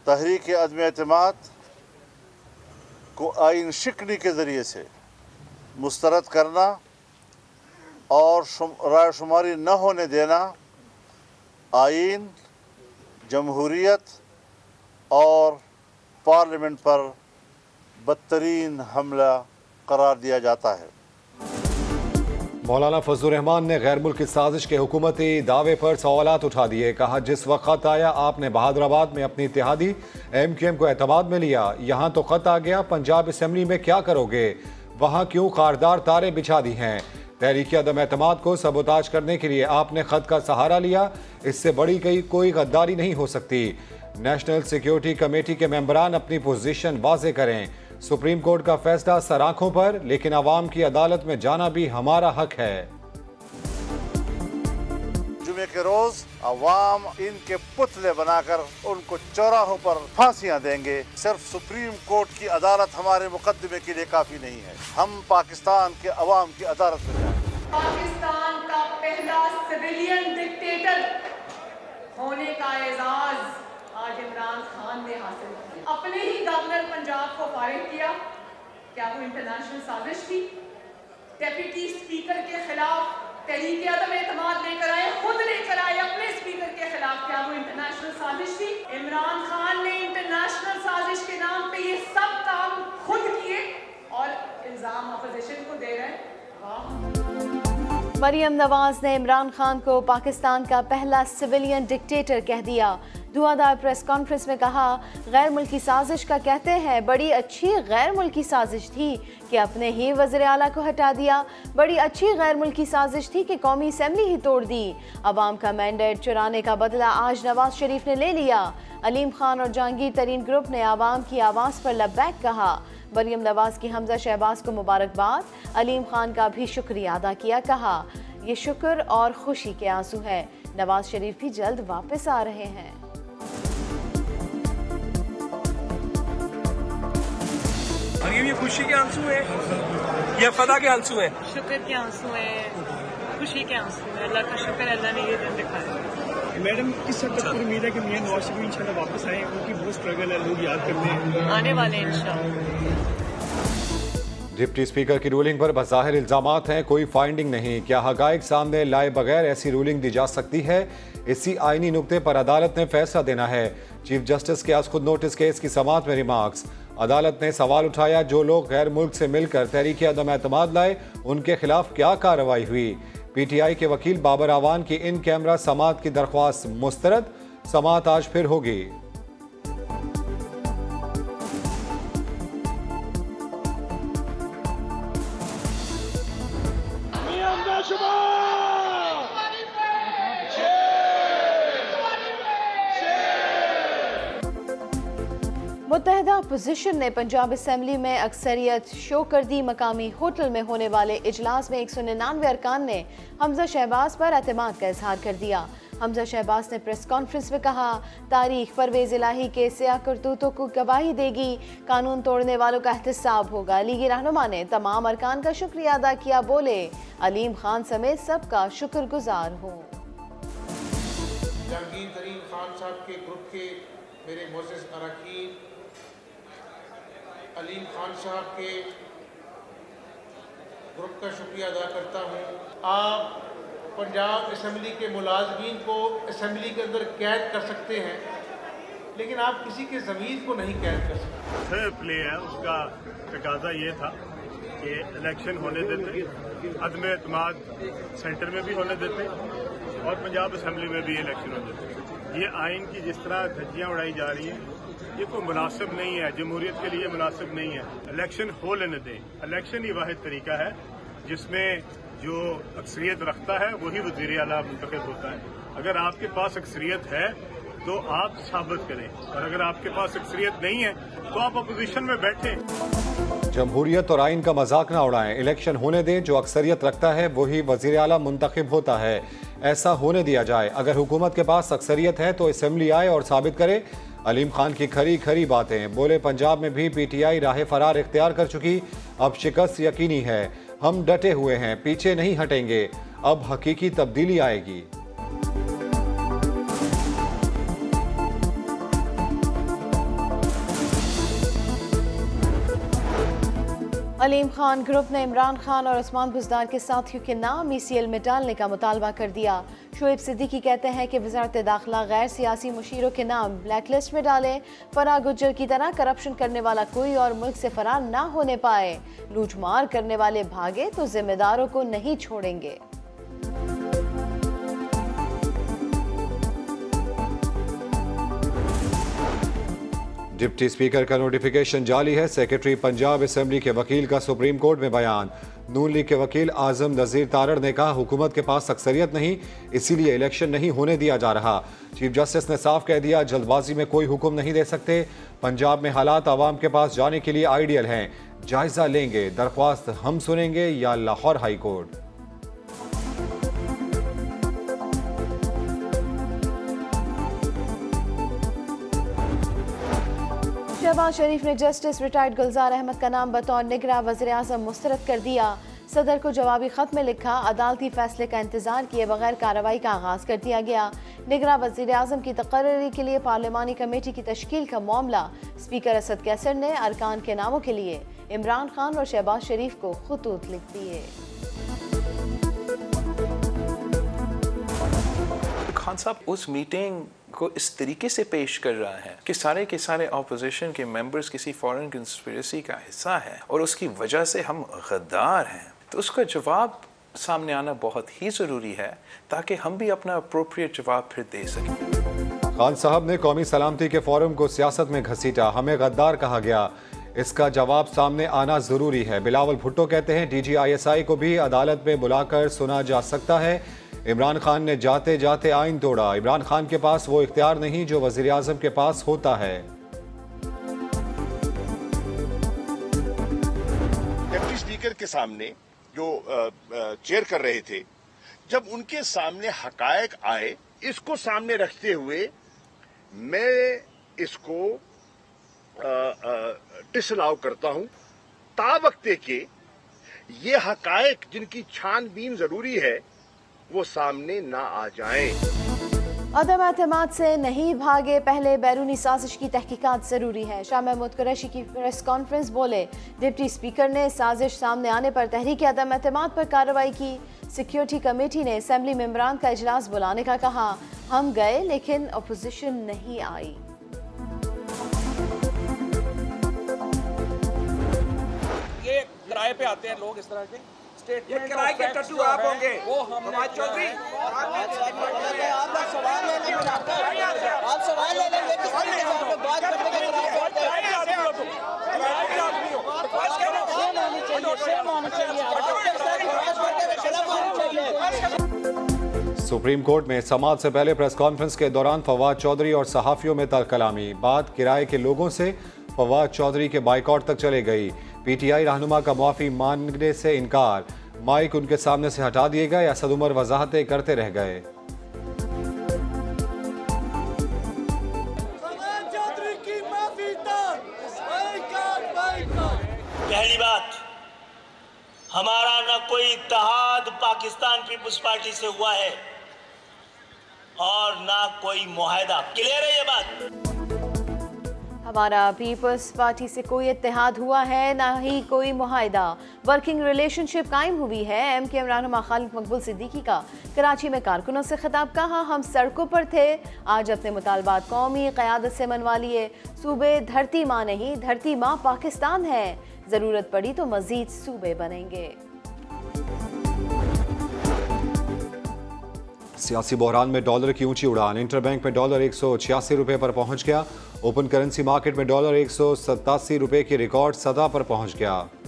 तहरीक अदम एतमाद को आइन शिकनी के ज़रिए से मुस्तरद करना और रायशुमारी न होने देना आइन, जमहूरियत और पार्लियामेंट पर बदतरीन हमला करार दिया जाता है। मौलाना फजलुर रहमान ने गैर मुल्की साजिश के हुकूमती दावे पर सवालात उठा दिए। कहा, जिस वक्त खत आया आपने बहादुराबाद में अपनी इत्तेहादी MQM को एतमाद में लिया, यहाँ तो खत आ गया पंजाब असम्बली में क्या करोगे, वहाँ क्यों खारदार तारे बिछा दी हैं। तहरीक अदम एतमाद को सबोताज करने के लिए आपने खत का सहारा लिया, इससे बड़ी कोई गद्दारी नहीं हो सकती। नेशनल सिक्योरिटी कमेटी के मेंबरान अपनी पोजीशन वाजे करें। सुप्रीम कोर्ट का फैसला सर आंखों पर, लेकिन अवाम की अदालत में जाना भी हमारा हक है। जुमे के रोज अवाम इनके पुतले बनाकर उनको चौराहों पर फांसियां देंगे। सिर्फ सुप्रीम कोर्ट की अदालत हमारे मुकदमे के लिए काफी नहीं है, हम पाकिस्तान के अवाम की अदालत में जाएंगे। पाकिस्तान का पहला सिविलियन डिक्टेटर होने का एजाज आज इमरान खान ने हासिल किया। अपने ही गवर्नर पंजाब को फारिग किया, क्या वो इंटरनेशनल साजिश थी? डेप्यूटी स्पीकर के खिलाफ तहरीक अदम एतमाद लेकर आए, खुद लेकर आए अपने स्पीकर के खिलाफ, क्या वो इंटरनेशनल साजिश थी? इमरान खान ने इंटरनेशनल साजिश के नाम पे ये सब काम खुद किए और इल्जाम अपोजिशन को दे रहे हैं। मरियम नवाज ने इमरान खान को पाकिस्तान का पहला सिविलियन डिक्टेटर कह दिया। धुआंधार प्रेस कॉन्फ्रेंस में कहा, गैर मुल्की साजिश का कहते हैं, बड़ी अच्छी गैर मुल्की साजिश थी कि अपने ही वज़ीर आला को हटा दिया। बड़ी अच्छी गैर मुल्की साजिश थी कि कौमी असम्बली ही तोड़ दी। अवाम का मैंडेट चुराने का बदला आज नवाज शरीफ ने ले लिया। अलीम खान और जहांगीर तरीन ग्रुप ने आवाम की आवाज़ पर लब्बैक कहा। मरियम नवाज की हमजा शहबाज को मुबारकबाद, अलीम खान का भी शुक्रिया अदा किया। कहा, ये शुक्र और खुशी के आंसू है, नवाज शरीफ भी जल्द वापस आ रहे हैं। ये खुशी के आंसू है या फदा के आंसू है? शुक्र के आंसू है, खुशी के आंसू है। अल्लाह का शुक्र, अल्लाह ने ये दिन दिखाया। मैडम, किस हद तक उम्मीद है कि मियां नवाज शरीफ इंशाल्लाह वापस आए? उनकी बहुत स्ट्रगल है, लोग याद करते हैं, आने वाले इंशाल्लाह। डिप्टी स्पीकर की रूलिंग पर बज़ाहिर इल्जामात हैं, कोई फाइंडिंग नहीं। क्या हक़ाइक़ सामने लाए बगैर ऐसी रूलिंग दी जा सकती है? इसी आईनी नुक्ते पर अदालत ने फैसला देना है। चीफ जस्टिस के आज खुद नोटिस केस की समाअत में रिमार्क्स। अदालत ने सवाल उठाया, जो लोग गैर मुल्क से मिलकर तहरीक अदम एतमाद लाए, उनके खिलाफ क्या कार्रवाई हुई? PTI के वकील बाबर आवान की इन कैमरा समाअत की दरख्वास्त मुस्तरद। समाअत आज फिर होगी। मुत्तहदा अपोजिशन ने पंजाब असम्बली में अक्सरियत शो कर दी। मकामी होटल में होने वाले इजलास में 199 अरकान ने हमजा शहबाज पर एतमाद का इजहार कर दिया। हमजा शहबाज ने प्रेस कॉन्फ्रेंस में कहा, तारीख परवेज इलाही के सियाह करतूतों को गवाही देगी, कानून तोड़ने वालों का एहतसाब होगा। लीगी रहनुमा ने तमाम अरकान का शुक्रिया अदा किया, बोले अलीम खान समेत सबका शुक्रगुजार हूँ। जहांगीर तरीन खान साहब के ग्रुप के मेरे मोअज़्ज़िज़ अरकान, अलीम खान साहब के ग्रुप का शुक्रिया अदा करता हूँ। आप पंजाब असम्बली के मुलाजमीन को असम्बली के अंदर कैद कर सकते हैं, लेकिन आप किसी के ज़मीर को नहीं कैद कर सकते। फेयर प्ले है, उसका तकाजा ये था कि इलेक्शन होने देते, अदम एतमाद सेंटर में भी होने देते और पंजाब असम्बली में भी इलेक्शन होने देते। ये आइन की जिस तरह धज्जियाँ उड़ाई जा रही हैं, ये कोई मुनासिब नहीं है, जमहूरियत के लिए मुनासिब नहीं है। इलेक्शन हो लेने दें। इलेक्शन ही वाहिद तरीका है जिसमें जो अक्सरियत रखता है वही वज़ीर आला मुंतखब होता है। अगर आपके पास अक्सरियत है तो आप साबित करें, और अगर आपके पास अक्सरियत नहीं है तो आप अपोजिशन में बैठें। जमहूरियत और आइन का मजाक ना उड़ाएं, इलेक्शन होने दें। जो अक्सरियत रखता है वही वज़ीर आला मुंतखब होता है, ऐसा होने दिया जाए। अगर हुकूमत के पास अक्सरियत है तो असम्बली आए और साबित करे। अलीम खान की खरी खरी बातें। बोले, पंजाब में भी PTI राह फरार इख्तियार कर चुकी, अब शिकस्त यकीनी है। हम डटे हुए हैं, पीछे नहीं हटेंगे, अब हकीकी तब्दीली आएगी। अलीम खान ग्रुप ने इमरान खान और उस्मान बुज़दार के साथियों के नाम ECL में डालने का मुतालबा कर दिया। शोएब सिद्दीकी कहते हैं कि वज़ारत दाखिला गैर सियासी मुशीरों के नाम ब्लैक लिस्ट में डालें। फराह गुज्जर की तरह करप्शन करने वाला कोई और मुल्क से फरार ना होने पाए। लूटमार करने वाले भागे तो जिम्मेदारों को नहीं छोड़ेंगे। डिप्टी स्पीकर का नोटिफिकेशन जारी है। सेक्रेटरी पंजाब असेंबली के वकील का सुप्रीम कोर्ट में बयान। नून लीग के वकील आजम नज़ीर तारड़ ने कहा हुकूमत के पास अक्सरियत नहीं, इसीलिए इलेक्शन नहीं होने दिया जा रहा। चीफ जस्टिस ने साफ कह दिया जल्दबाजी में कोई हुक्म नहीं दे सकते। पंजाब में हालात आवाम के पास जाने के लिए आइडियल हैं, जायजा लेंगे। दरख्वास्त हम सुनेंगे या लाहौर हाई कोर्ट। शहबाज शरीफ ने जस्टिस रिटायर्ड गुलजार अहमद का नाम बतौर निगरां वज़ीर आज़म मुस्तरद कर दिया। सदर को जवाबी खत में लिखा अदालती फैसले का इंतजार किए बगैर कार्रवाई का आगाज कर दिया गया। निगरां वज़ीर आज़म की तकर्री के लिए पार्लिमानी कमेटी की तश्कील का मामला। स्पीकर असद कैसर ने अरकान के नामों के लिए इमरान खान और शहबाज शरीफ को खुतूत लिख दिए। खान साहब उस मीटिंग को इस तरीके से पेश कर रहा है कि सारे के सारे ऑपोजिशन के मेंबर्स किसी फॉरेन कंस्पिरेसी का हिस्सा है और उसकी वजह से हम गद्दार हैं, तो उसका जवाब सामने आना बहुत ही ज़रूरी है ताकि हम भी अपना अप्रोप्रिएट जवाब फिर दे सकें। खान साहब ने कौमी सलामती के फोरम को सियासत में घसीटा, हमें गद्दार कहा गया, इसका जवाब सामने आना ज़रूरी है। बिलावल भुट्टो कहते हैं DGISI को भी अदालत में बुलाकर सुना जा सकता है। इमरान खान ने जाते जाते आइन तोड़ा। इमरान खान के पास वो इख्तियार नहीं जो वज़ीर आज़म के पास होता है। डिप्टी स्पीकर के सामने जो चेयर कर रहे थे, जब उनके सामने हकायक आए, इसको सामने रखते हुए मैं इसको डिसअलाउ करता हूं तावक्ते के ये हकायक जिनकी छानबीन जरूरी है वो सामने ना आ जाएं। अदम एतमाद से नहीं भागे, पहले बैरूनी साजिश की तहकीकात जरूरी है। शाह महमूद कुरैशी की प्रेस कॉन्फ्रेंस बोले डिप्टी स्पीकर ने साजिश सामने आने पर तहरीक अदम एतमाद पर कार्रवाई की। सिक्योरिटी कमेटी ने असेंबली मेंबरान का इजलास बुलाने का कहा, हम गए लेकिन अपोजिशन नहीं आई। ये किराए पे आते हैं लोग, इस तरह के ये किराए के टट्टू आप होंगे, वो हम चौधरी सुप्रीम कोर्ट में समाअत से पहले प्रेस कॉन्फ्रेंस के दौरान फवाद चौधरी और सहाफियों में तलकलामी। बात किराए के लोगों से फवाद चौधरी के बाइकआउट तक चले गई। PTI रहनुमा का मुआफी मांगने से इनकार, माइक उनके सामने से हटा दिए गए। असद उमर वजाहतें करते रह गए। पहली बात, हमारा न कोई इत्तेहाद पाकिस्तान पीपुल्स पार्टी से हुआ है और ना कोई मुआहदा। क्लियर है ये बात? हमारा पीपल्स पार्टी से कोई इत्तेहाद हुआ है, ना ही कोई मुआहदा। वर्किंग रिलेशनशिप कायम हुई है। MKM रहनुमा खालिद मकबूल सिद्दीकी का कराची में कारकुनों से खिताब, कहा हम सड़कों पर थे, आज अपने मुतालबात कौमी क़यादत से मनवा लिए। सूबे धरती माँ नहीं, धरती माँ पाकिस्तान है, ज़रूरत पड़ी तो मज़ीद सूबे बनेंगे। सियासी बहरान में डॉलर की ऊंची उड़ान। इंटरबैंक में डॉलर 186 रुपये पर पहुंच गया। ओपन करेंसी मार्केट में डॉलर 187 रुपये की रिकॉर्ड सतह पर पहुंच गया।